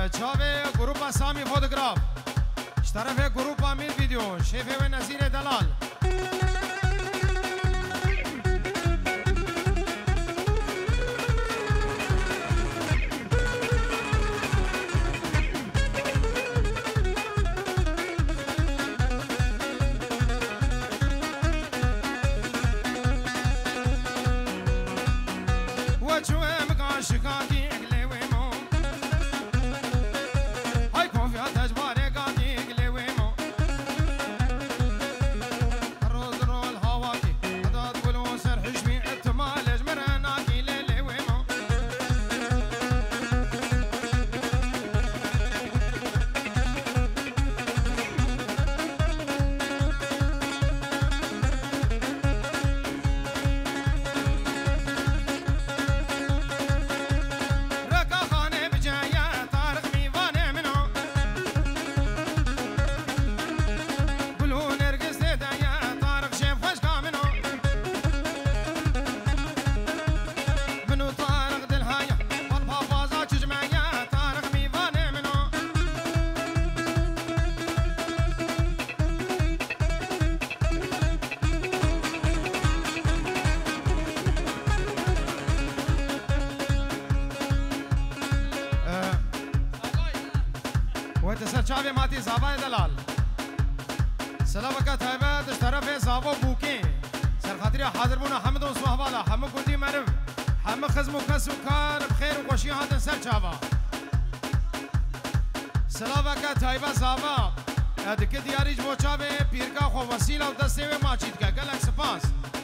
چاوه گروپ سامی فوتوگراف طرف گروپ امیر ویدیو شیف و نظیر دلال چاوی ماتی زاوای دلال سلامکت هایبت از طرف زاوا بوکی سرخاطری حاضر بونا حمد و صحبالا همه کردی معرف همه خزم و کس و کار بخیر و خوشی هاتن سر چاوا سلامکت هایبت زاوا دکه دیاریج بو چاوی پیرکا خو وسیله و دسته و ماچید که گلک سپاس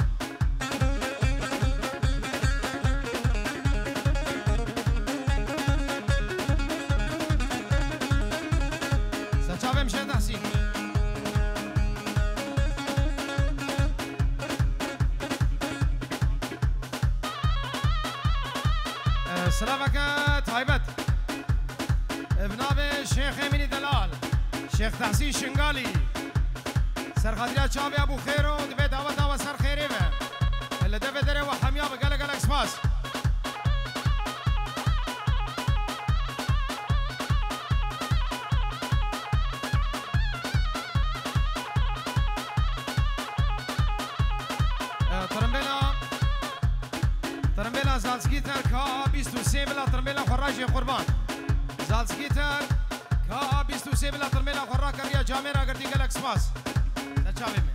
سلامکت هایبت ابناب شیخ امینی دلال شیخ تحصیل شنگالی سرخاطری چاوی ابو خیرو دبی دعوت و سر خیری به اللي دبی دره و حمیا بگل گل اکسپاس ترمبیلا زالسکیتر کا 23 بلا ترمبیلا خراجی قربان زالسکیتر کا 23 بلا ترمبیلا خرا کریا جامعه گردی گل اکسپاس تچاوی میں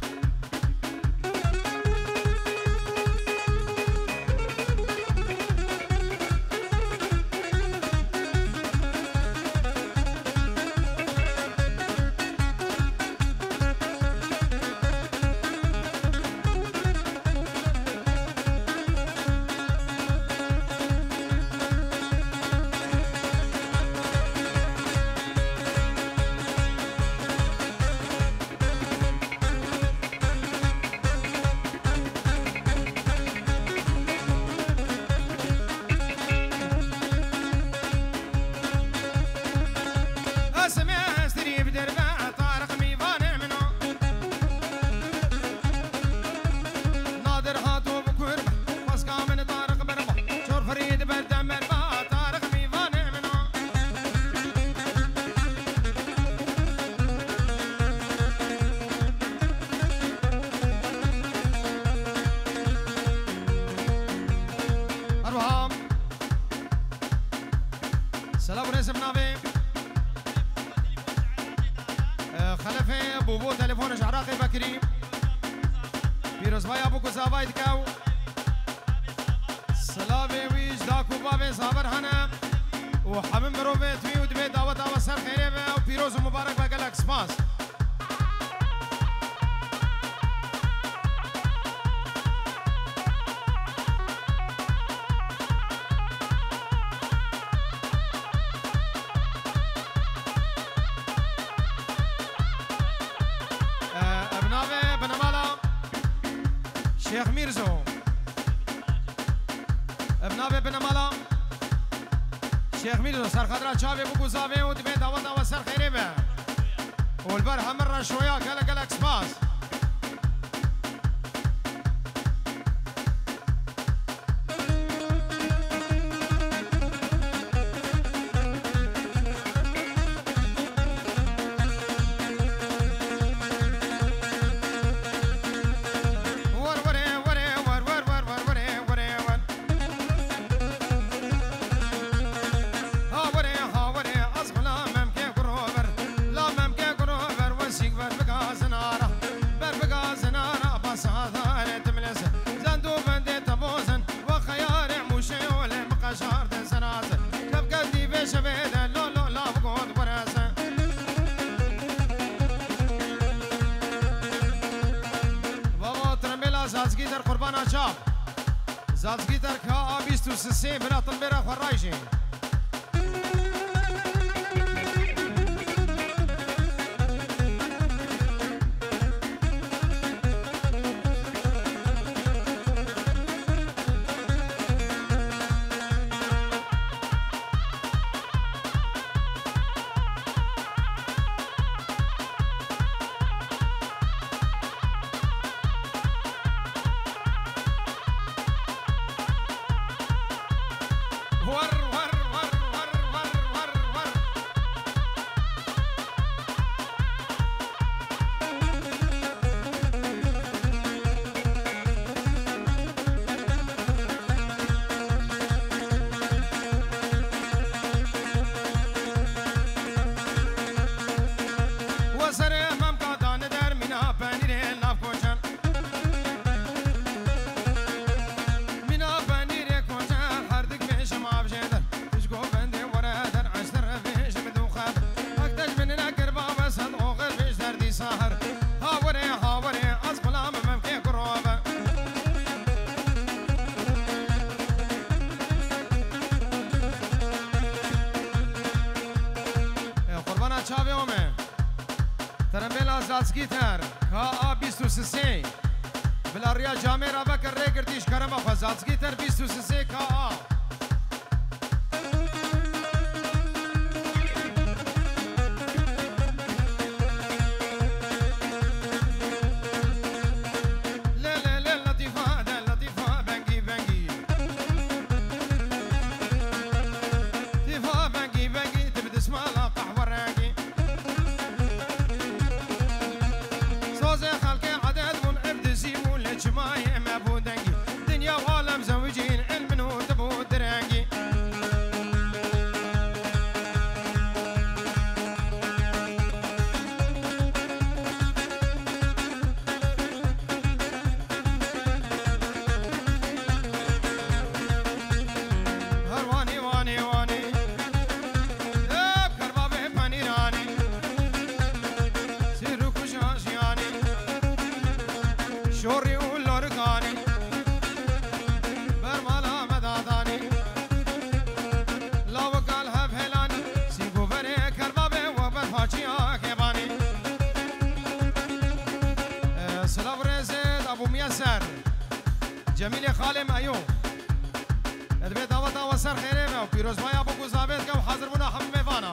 سلام رسم ناوی خلفه بوبو تلفونش عراقی بکری پیروزبای ابو کزاوای دکاو سلاوی ویج داکو بابی صابر هنه و حمم مروفه توی و دبی دعوت آوا سر خیره و پیروز و مبارک بگل اکسپاس شيخ ميرزو ابنابي بن مالا شيخ ميرزو سر خضرا چاوي بو زاوي و دبي دعوت او سر خيري به والبر همر شويه قال اكسباس زالسكيتر قربان شاب زالسكيتر كا 23 بلا طنبيرة خرايشي زالسكيتر كا 23 بلا ريا جاميرا بكر ريكرديش كرم زالسكيتر 23 كا جميل خالم ايوب ادبي دعوت وسر خيره و پیروز مایا بو ثابت که حاضر بنا هم میوانا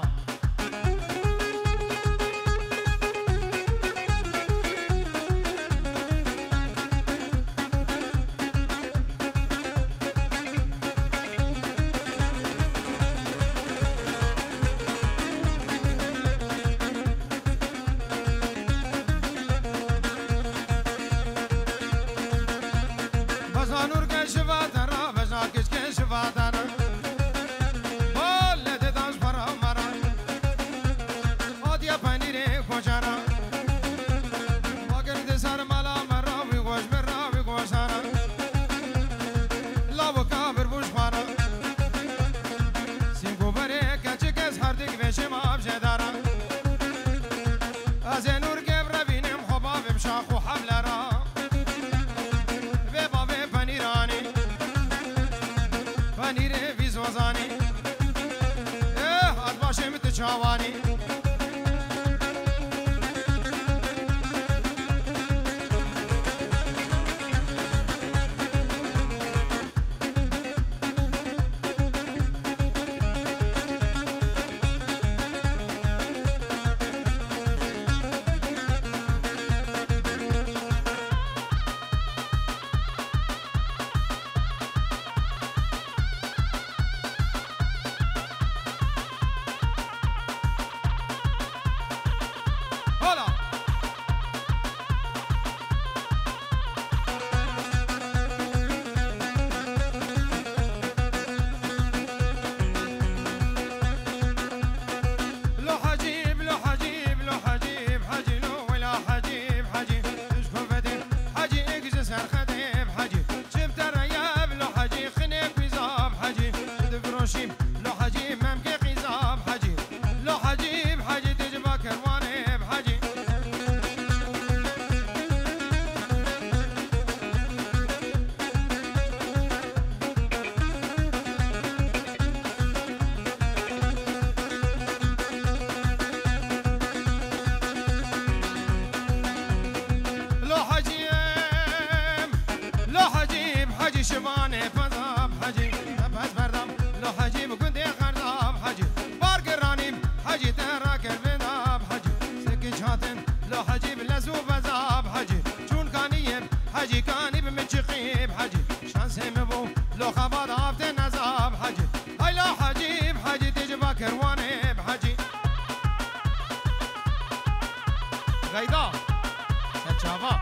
هيدا سرچاوا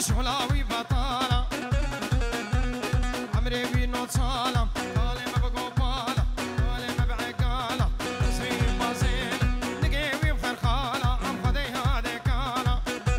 شغلاوي بطالة عمري بينو صالة قالي ما بقوبالة قالي ما بعقالة تصير بازيلة نقيوي بخير خالة عم خدي هادي كالة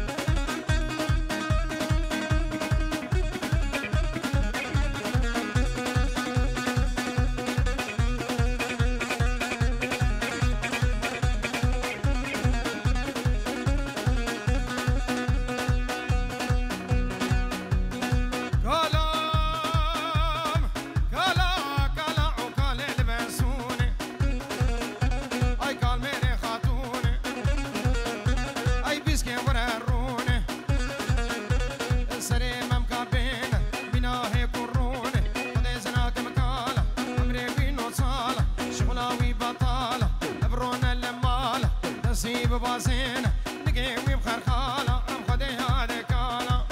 بازين نقيوي بخير خالة عم خدي هادي كالة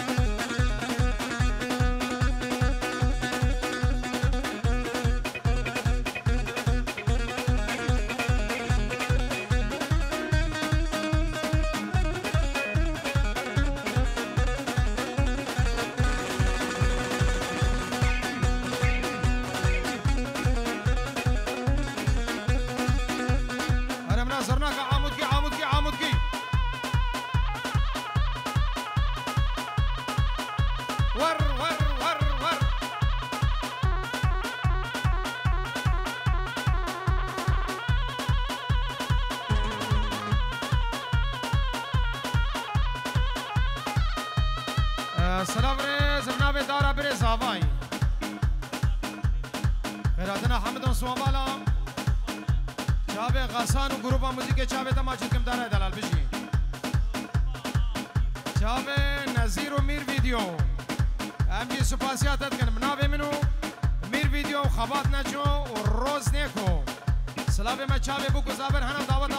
أنا مناظرناك عامدكي عامدكي عامدكي ور ور ور ور سلام ريز بنابي دارا بريز هافاي خيراتنا حمد صومالا چاوه غسان و گروپ موزیک چاوه تماچید کم داره دلال بشی چاوه نظیر و میر ویدیو امی سپاسیاتت کنم ناوه منو میر ویدیو خبات نچو و روز نیکو سلام ما چاوه بو گزابر هنم دعوت